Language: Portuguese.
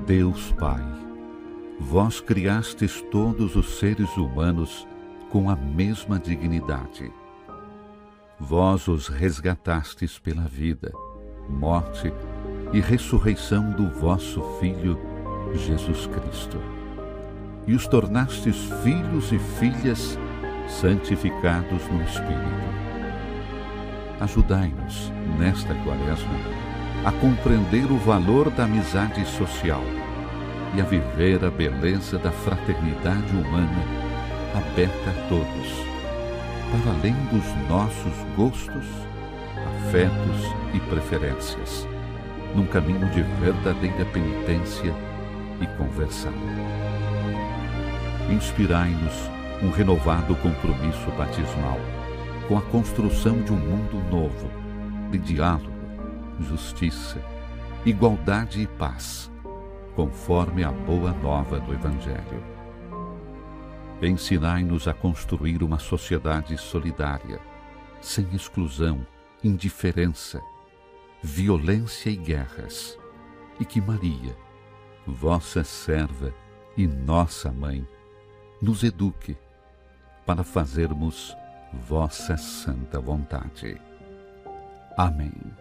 Deus Pai, vós criastes todos os seres humanos com a mesma dignidade. Vós os resgatastes pela vida, morte e ressurreição do vosso Filho, Jesus Cristo. E os tornastes filhos e filhas santificados no Espírito. Ajudai-nos, nesta Quaresma, a compreender o valor da amizade social e a viver a beleza da fraternidade humana aberta a todos, para além dos nossos gostos, afetos e preferências, num caminho de verdadeira penitência e conversão. Inspirai-nos um renovado compromisso batismal com a construção de um mundo novo, de diálogo, justiça, igualdade e paz, conforme a boa nova do Evangelho. Ensinai-nos a construir uma sociedade solidária, sem exclusão, indiferença, violência e guerras, e que Maria, vossa serva e nossa mãe, nos eduque para fazermos vossa santa vontade. Amém.